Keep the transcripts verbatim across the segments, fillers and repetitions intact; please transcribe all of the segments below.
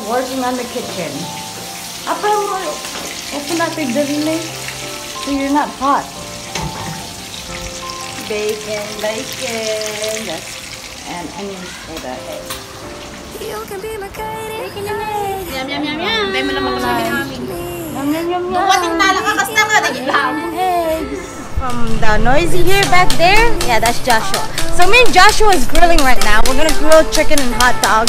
working on the kitchen. Apa mo? Open up the dilim so you're not hot. Bacon, bacon, that's, and onions for the egg. You can be my guiding Bacon and egg. Yum, yum, yum, yum. Dahil mo naman kasi namin. Yum, yum, yum, yum. Duwating tala ka kasi na ka. Bacon and eggs. From the noisy here back there, yeah, that's Joshua. So me and Joshua is grilling right now. We're gonna grill chicken and hot dogs.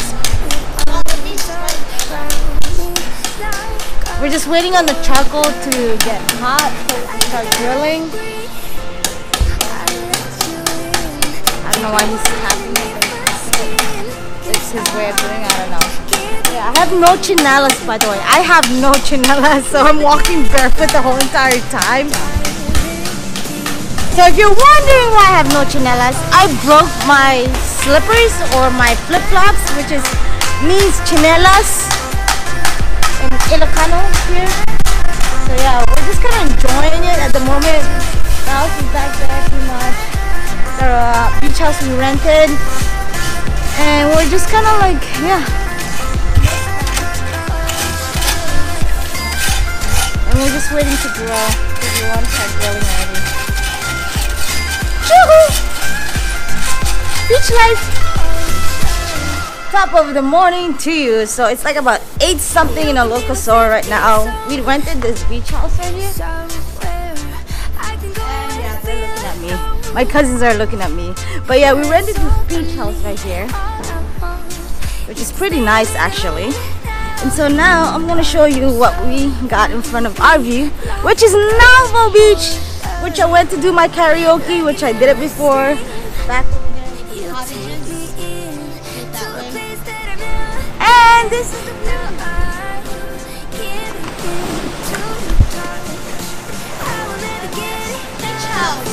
We're just waiting on the charcoal to get hot so we can start grilling. I don't know why he's tapping it. It's his way of doing it, I don't know. Yeah, I have no chinelas, by the way. I have no chinelas, so I'm walking barefoot the whole entire time. So if you're wondering why I have no chinelas, I broke my slippers or my flip-flops, which is means chinelas in Ilocano here. So yeah, we're just kind of enjoying it at the moment. The house is back there pretty much. The uh, beach house we rented. And we're just kind of like, yeah. And we're just waiting to grill because we want to start grilling already. Choo-hoo! Beach life! Top of the morning to you. So it's like about eight something in a local store right now. We rented this beach house right here. And yeah, they're looking at me. My cousins are looking at me. But yeah, we rented this beach house right here, which is pretty nice actually. And so now I'm gonna show you what we got in front of our view, which is Nalvo Beach, which I went to do my karaoke, which I did it before. Back and this is the view. Beach house.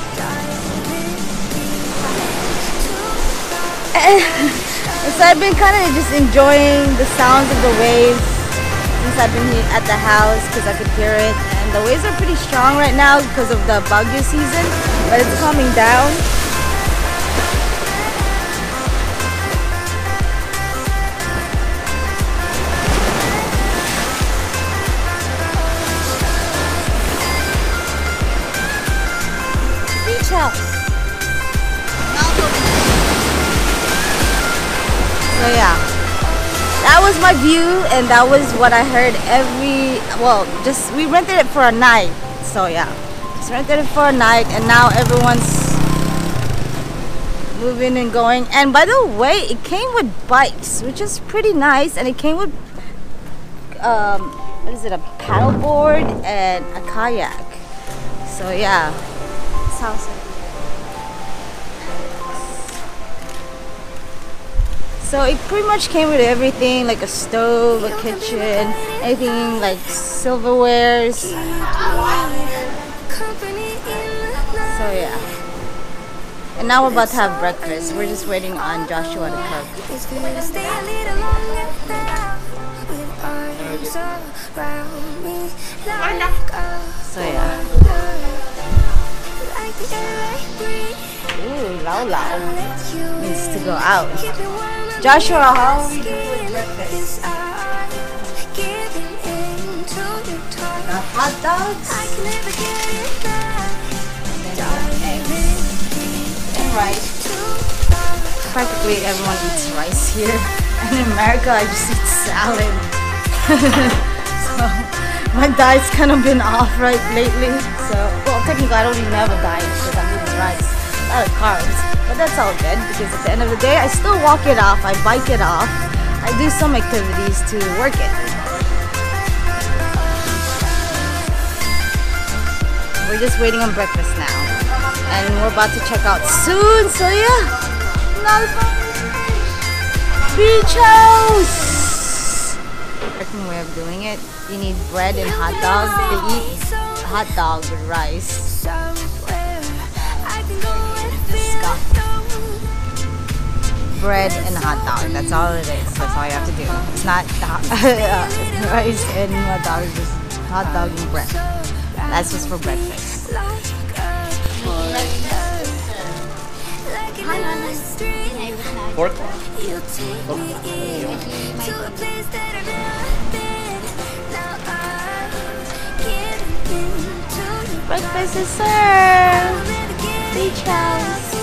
So I've been kind of just enjoying the sounds of the waves since I've been here at the house because I could hear it. And the waves are pretty strong right now because of the bagyo season, but it's calming down. Beach house. So yeah, that was my view, and that was what I heard every, well, just, we rented it for a night. So yeah, just rented it for a night, and now everyone's moving and going. And by the way, it came with bikes, which is pretty nice, and it came with, um, what is it, a paddleboard and a kayak. So yeah, sounds like. So it pretty much came with everything, like a stove, a kitchen, anything like silverwares. So yeah. And now we're about to have breakfast. We're just waiting on Joshua to cook. So yeah. Ooh, lao lao means to go out. Joshua, how are we doing with breakfast? Got hot dogs and eggs and rice. Practically everyone eats rice here. And in America, I just eat salad. So my diet's kind of been off right lately. So, well, technically I don't even have a diet because I'm eating rice. A lot of carbs, but that's all good because at the end of the day I still walk it off, I bike it off, I do some activities to work it. We're just waiting on breakfast now and we're about to check out soon. So yeah, Nalvo Beach House. Certain way of doing it, you need bread and hot dog. They eat hot dog with rice. Bread and hot dog, that's all it is. That's all you have to do. It's not uh, rice and hot dog, it's just hot dog and bread. That's just for breakfast. Pork? You take me into a place that this is Sir Beach House.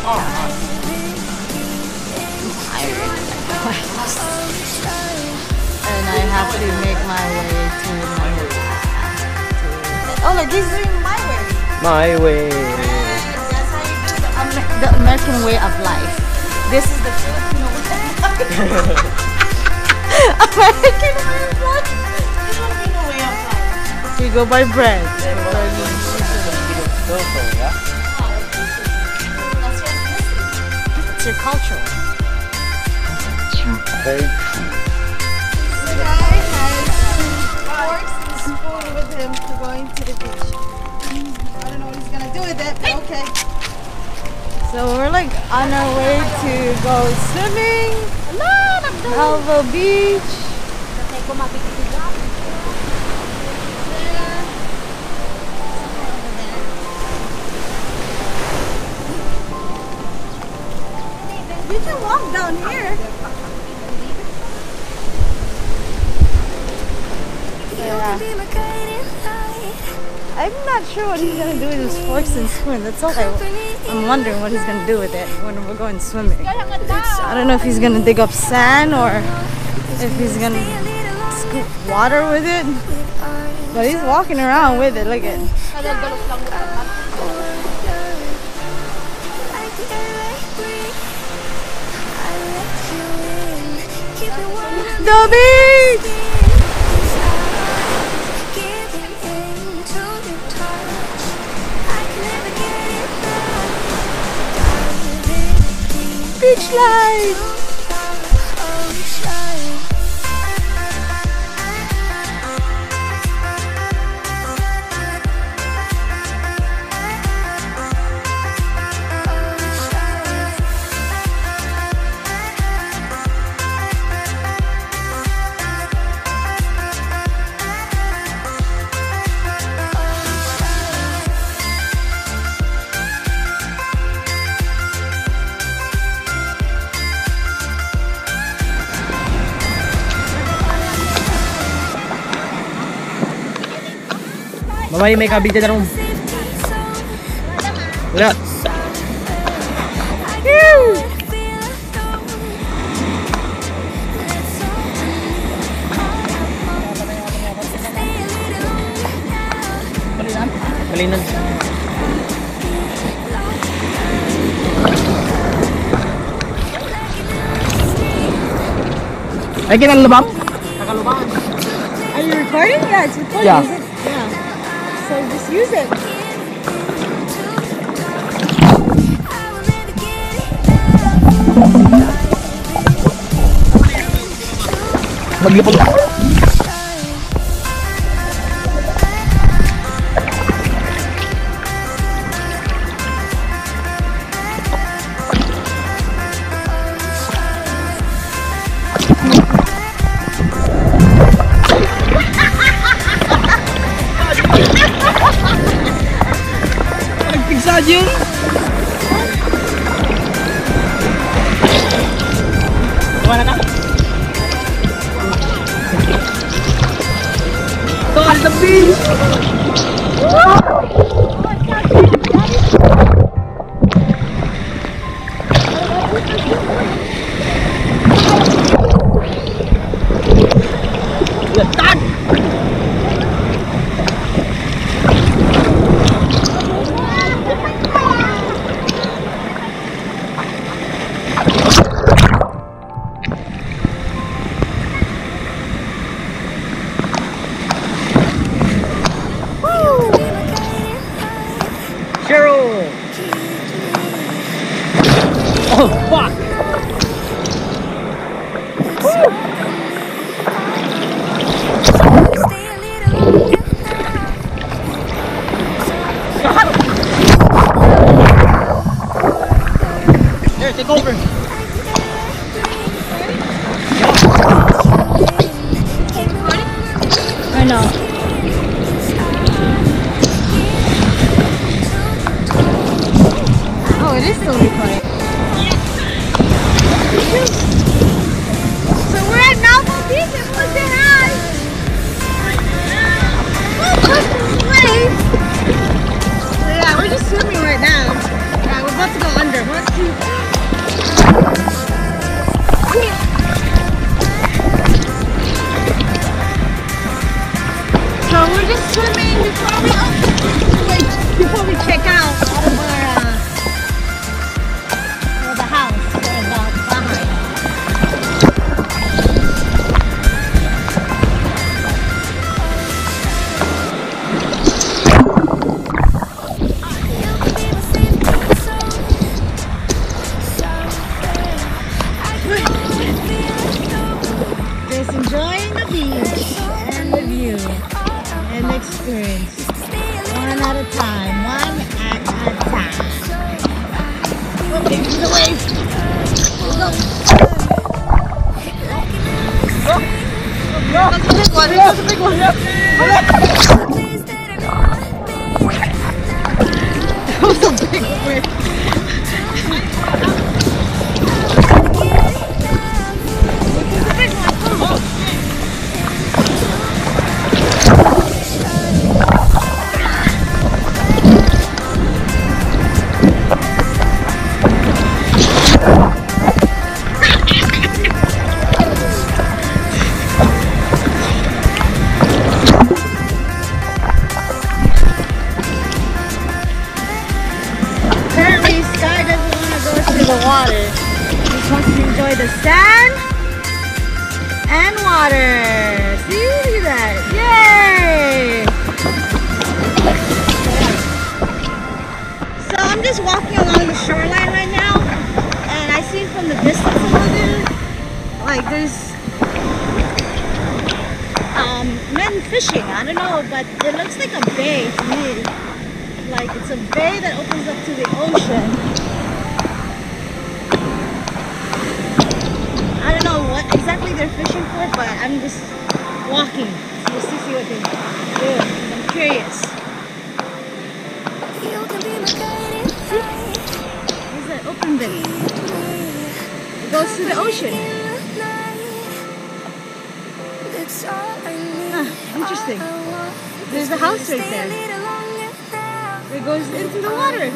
And I have to make my way to my Oh, look, he's doing my way. My way. That's how you do the, Amer the American way of life. This is the Filipino way of life. American way of life. Filipino way of life. We go by bread. It's your culture. It's your culture. The guy has forks and spoon with him to going to the beach. I don't know what he's gonna do with it, but okay. So we're like on our way to go swimming. Nalvo Beach. You can walk down here. Yeah. I'm not sure what he's gonna do with his forks and spoon. That's all I, I'm wondering what he's gonna do with it when we're going swimming. I don't know if he's gonna dig up sand or if he's gonna scoop water with it. But he's walking around with it. Look at it. The beach! Beach life! Mamaya may kabita na rin. Wala. Balinan? Balinan. Ay, kinalabang? Nakalubang. Are you recording? Yeah, it's recording. Yeah. Is it? Yeah. So just use it. Maglipag ako. Nagpigsa yun. Wala ka? Ito ang the beach! Letak! Cheryl! Oh, fuck! Woo! before we wait, before we check out out of our uh, for the house for about Bahay. Just enjoying the beach and the view and the experience. One at a time, one at a time. Oh, baby, the wave. Go. Go. That's a big one. That's a big one. That was a big wave. The water. He just wants to enjoy the sand and water. See, look at that. Yay! So I'm just walking along the shoreline right now, and I see from the distance over there, like there's um, men fishing. I don't know, but it looks like a bay to me. Like it's a bay that opens up to the ocean. I don't know what exactly they're fishing for, but I'm just walking just to see what they do. I'm curious. There's an open bay. It goes to the ocean. Huh, interesting. There's a house right there. It goes into the water.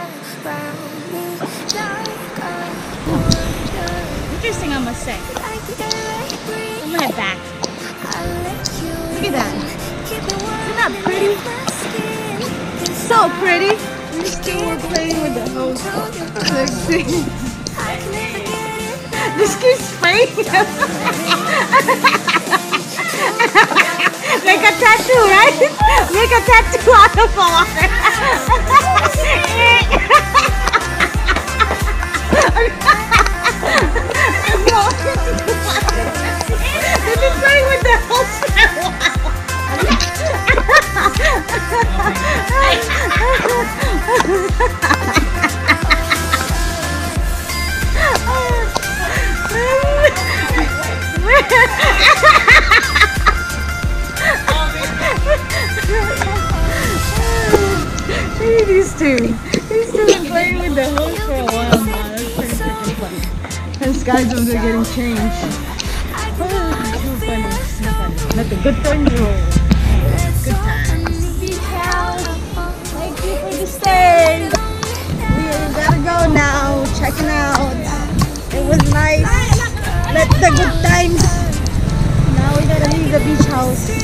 Interesting, I must say. I'm gonna head back. Look at that. Isn't that pretty? So pretty. We're still playing with the hose. Let's see. This keeps spraying. Make a tattoo, right? Make a tattoo out of water. They've been playing with the hose for a while. These two. These two have been playing with the hose for a while now. That's pretty freaking funny. Those guys over there getting changed. Oh, so funny, so funny. Nothing good for you. Good times. Beach house. Thank you for the stay. We gotta go now. Checking out. It was nice. Let the good times. Now we gotta leave the beach house.